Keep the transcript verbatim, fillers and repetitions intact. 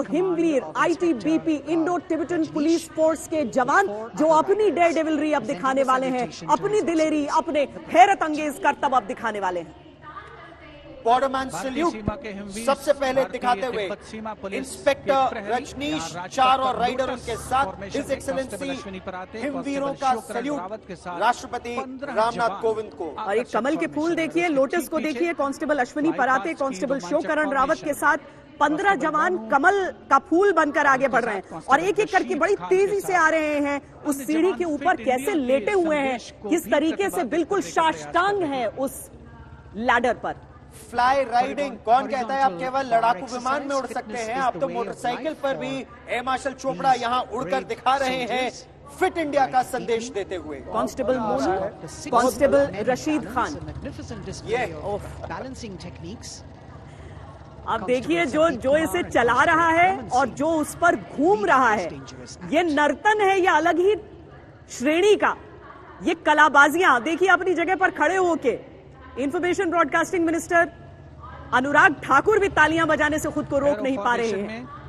वो Himveer ITBP Indo Tibetan police force के जवान जो अपनी डेयर डेविलरी अब दिखाने वाले हैं, अपनी दिलेरी, अपने हैरत अंगेज करतब अब दिखाने वाले हैं। बॉर्डरमैन सैल्यूट सबसे पहले दिखाते हुए इंस्पेक्टर रजनीश चार और राइडर उनके साथ हिज एक्सेलेंसी हिमवीरों का सैल्यूट राष्ट्रपति रामनाथ कोविंद को। और एक कमल के फूल देखिए, लोटस को देखिए, कांस्टेबल अश्विनी पराते, कांस्टेबल शिवकरण रावत के साथ पंद्रह जवान कमल का फूल बनकर आगे बढ़ रहे हैं और एक एक करके बड़ी तेजी से आ रहे हैं। उस सीढ़ी के ऊपर कैसे लेटे हुए हैं, किस तरीके से बिल्कुल साष्टांग है उस लैडर पर। फ्लाई राइडिंग, कौन कहता है आप केवल लड़ाकू विमान में उड़ सकते हैं, आप तो मोटरसाइकिल पर भी एयर मार्शल चोपड़ा यहाँ उड़कर दिखा रहे हैं, फिट इंडिया का संदेश देते हुए। कांस्टेबल मोनू, कांस्टेबल रशीद खान, ये बैलेंसिंग टेक्निक्स। अब देखिए जो जो इसे चला रहा है और जो उस पर घूम रहा है, ये नर्तन है, ये अलग ही श्रेणी का, ये कलाबाजियां। देखिए अपनी जगह पर खड़े होके information broadcasting minister Anurag Thakur भी तालियां बजाने से खुद को रोक नहीं पा रहे हैं।